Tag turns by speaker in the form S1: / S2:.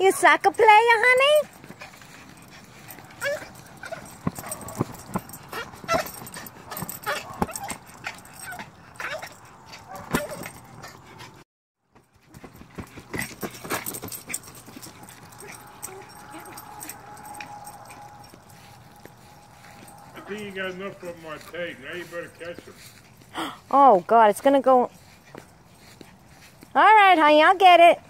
S1: You soccer player, honey?
S2: I think you got enough of them on tape. Now you better catch them.
S1: Oh, God, it's going to go... All right, honey, I'll get it.